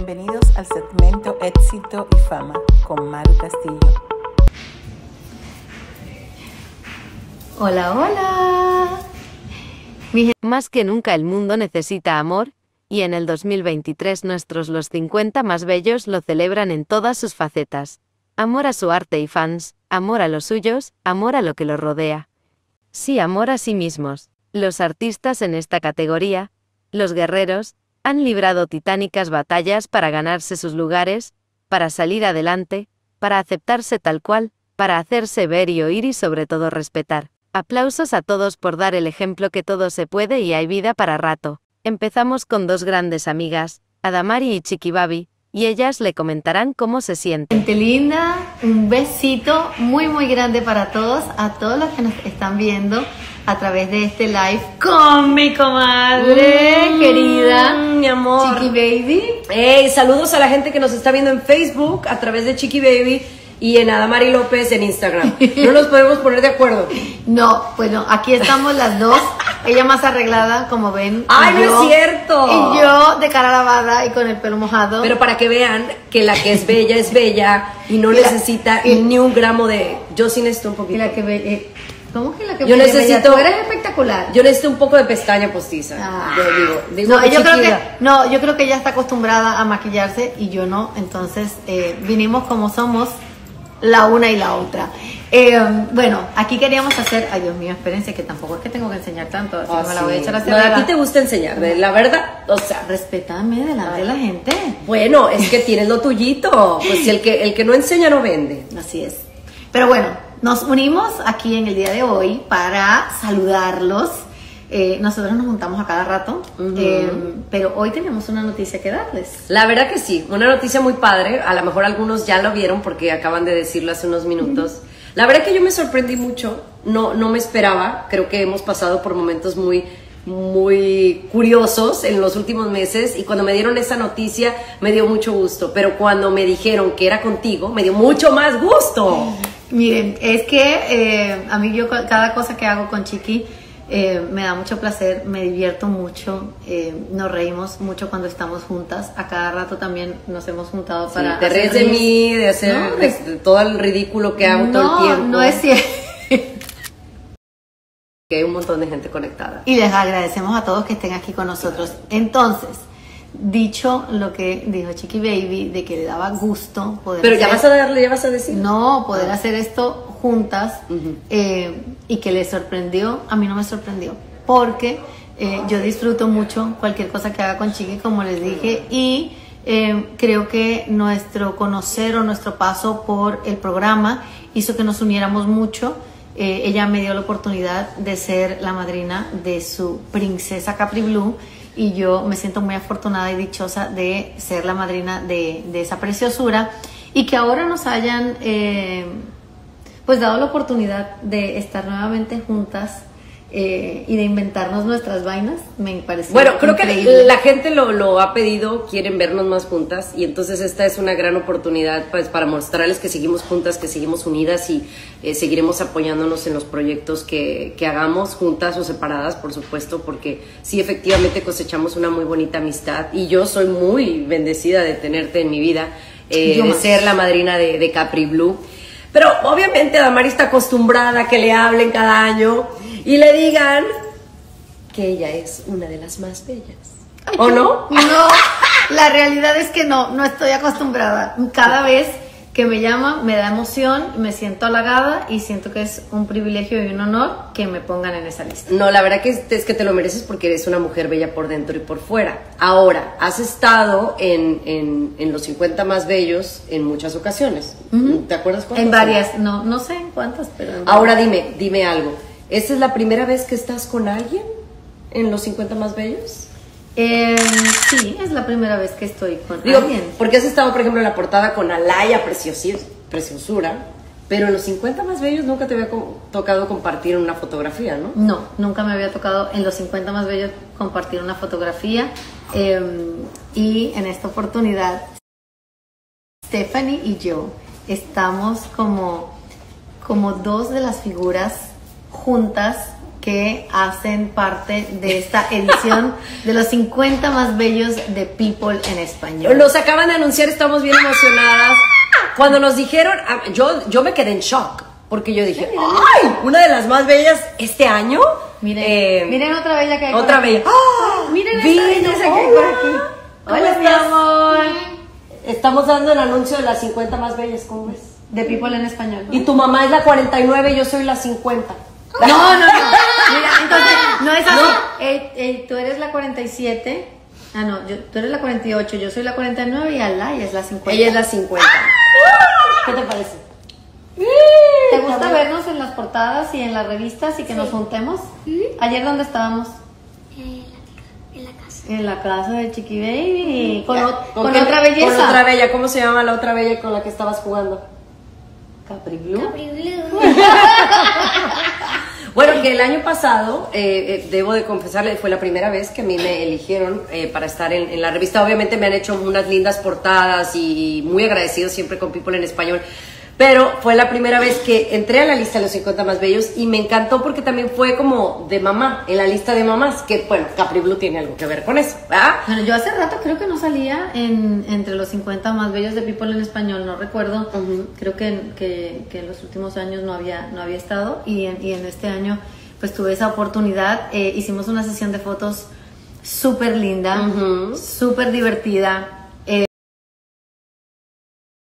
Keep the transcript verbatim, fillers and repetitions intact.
Bienvenidos al segmento Éxito y Fama con Maru Castillo. Hola, hola. Mi... Más que nunca el mundo necesita amor, y en el dos mil veintitrés nuestros Los cincuenta más bellos lo celebran en todas sus facetas. Amor a su arte y fans, amor a los suyos, amor a lo que los rodea. Sí, amor a sí mismos. Los artistas en esta categoría, los guerreros, han librado titánicas batallas para ganarse sus lugares, para salir adelante, para aceptarse tal cual, para hacerse ver y oír y sobre todo respetar. Aplausos a todos por dar el ejemplo que todo se puede y hay vida para rato. Empezamos con dos grandes amigas, Adamari y Chiqui Baby, y ellas le comentarán cómo se sienten. Gente linda, un besito muy muy grande para todos, a todos los que nos están viendo a través de este live con mi comadre mm, querida, mi amor, Chiqui Baby. Hey, saludos a la gente que nos está viendo en Facebook a través de Chiqui Baby y en Adamari López en Instagram. No nos podemos poner de acuerdo. No, bueno, aquí estamos las dos. Ella más arreglada, como ven. ¡Ay, no yo, es cierto! Y yo de cara lavada y con el pelo mojado. Pero para que vean que la que es bella es bella y no y necesita la, y, ni un gramo de... Yo sí necesito un poquito. Y la que ve, eh, ¿Cómo que la que yo bella? necesito... Tú eres espectacular. Yo necesito un poco de pestaña postiza. Ah. Yo digo, digo no, yo creo que, no, yo creo que ella está acostumbrada a maquillarse y yo no. Entonces, eh, vinimos como somos, la una y la otra. Eh, bueno, aquí queríamos hacer, ay Dios mío, espérense que tampoco es que tengo que enseñar tanto, así oh, no me sí. la voy a echar a hacer. No, a ti te gusta enseñar, la verdad, o sea, respétame delante ay. de la gente. Bueno, es que tienes lo tuyito, pues si el que el que no enseña no vende. Así es. Pero bueno, nos unimos aquí en el día de hoy para saludarlos. Eh, nosotros nos juntamos a cada rato, uh-huh. eh, pero hoy tenemos una noticia que darles. La verdad que sí, una noticia muy padre. A lo mejor algunos ya lo vieron porque acaban de decirlo hace unos minutos. Uh-huh. La verdad que yo me sorprendí mucho, no, no me esperaba. Creo que hemos pasado por momentos muy, muy curiosos en los últimos meses y cuando me dieron esa noticia me dio mucho gusto, pero cuando me dijeron que era contigo me dio mucho más gusto. Miren, es que eh, a mí yo cada cosa que hago con Chiqui Eh, me da mucho placer, me divierto mucho, eh, nos reímos mucho cuando estamos juntas, a cada rato también nos hemos juntado para... Sí, te ríes de mí, de hacer no, de, de todo el ridículo que hago no, todo el tiempo. No es cierto. Que hay un montón de gente conectada. Y les agradecemos a todos que estén aquí con nosotros. Entonces, dicho lo que dijo Chiqui Baby, de que le daba gusto poder Pero hacer, ya vas a darle, ya vas a decir. No, poder ah. hacer esto juntas uh-huh. eh, y que les sorprendió, a mí no me sorprendió, porque eh, yo disfruto mucho cualquier cosa que haga con Chiqui, como les dije, y eh, creo que nuestro conocer o nuestro paso por el programa hizo que nos uniéramos mucho. Eh, ella me dio la oportunidad de ser la madrina de su princesa Capri Blue y yo me siento muy afortunada y dichosa de ser la madrina de, de esa preciosura y que ahora nos hayan eh, pues dado la oportunidad de estar nuevamente juntas eh, y de inventarnos nuestras vainas. Me pareció bueno, creo increíble. Que la gente lo, lo ha pedido, quieren vernos más juntas y entonces esta es una gran oportunidad pues, para mostrarles que seguimos juntas, que seguimos unidas y eh, seguiremos apoyándonos en los proyectos que, que hagamos juntas o separadas, por supuesto, porque sí, efectivamente cosechamos una muy bonita amistad y yo soy muy bendecida de tenerte en mi vida, eh, de más. ser la madrina de, de Capri Blue. Pero obviamente Adamari está acostumbrada a que le hablen cada año y le digan que ella es una de las más bellas. Ay, ¿O no? No, la realidad es que no, no estoy acostumbrada. Cada vez que me llaman me da emoción, me siento halagada y siento que es un privilegio y un honor que me pongan en esa lista. No, la verdad que es, es que te lo mereces porque eres una mujer bella por dentro y por fuera. Ahora, has estado en, en, en los cincuenta más bellos en muchas ocasiones. Uh-huh. ¿Te acuerdas cuántas? En varias, no, no sé en cuántas, pero en ahora dime, dime algo. ¿Esta es la primera vez que estás con alguien en los cincuenta más bellos? Eh, sí, es la primera vez que estoy con Digo, alguien. Porque has estado, por ejemplo, en la portada con Alaya Preciosura, pero en los cincuenta más bellos nunca te había co- tocado compartir una fotografía, ¿no? No, nunca me había tocado en los cincuenta más bellos compartir una fotografía. Eh, y en esta oportunidad, Stephanie y yo estamos como, como dos de las figuras juntas que hacen parte de esta edición de los cincuenta más bellos de People en español. Nos acaban de anunciar, estamos bien emocionadas. Cuando nos dijeron, yo, yo me quedé en shock, porque yo dije, ¡ay! Una de las más bellas este año. Miren, eh, miren otra bella que hay Otra por aquí. bella. ¡Ah! Miren esta Vino, belleza que hay por aquí. ¿Cómo Hola, mi estás? amor. Estamos dando el anuncio de las cincuenta más bellas, ¿cómo ves? De People en español. Y tu mamá es la cuarenta y nueve y yo soy la cincuenta. No, no, no. Mira, entonces, no es así. Eh, eh, tú eres la cuarenta y siete. Ah, no, yo, tú eres la cuarenta y ocho, yo soy la cuarenta y nueve y Alay es la cincuenta. Ella es la cincuenta. ¿Qué te parece? ¿Te gusta vernos en las portadas y en las revistas y que nos juntemos? ¿Ayer dónde estábamos? Eh, en la casa. En la casa de Chiqui Baby. Con, o- ¿Con con qué- otra belleza. Con otra bella. ¿Cómo se llama la otra bella con la que estabas jugando? Capri Blue. Capri Blue. Bueno, que el año pasado, eh, eh, debo de confesarle, fue la primera vez que a mí me eligieron eh, para estar en, en la revista. Obviamente me han hecho unas lindas portadas y, y muy agradecidos siempre con People en español. Pero fue la primera vez que entré a la lista de los cincuenta más bellos y me encantó porque también fue como de mamá, en la lista de mamás, que bueno, Capri Blue tiene algo que ver con eso, ¿verdad? Bueno, yo hace rato creo que no salía en, entre los cincuenta más bellos de People en español, no recuerdo. Ujú. Creo que, que, que en los últimos años no había, no había estado y en, y en este año pues tuve esa oportunidad. Eh, hicimos una sesión de fotos súper linda, Ujú. súper divertida.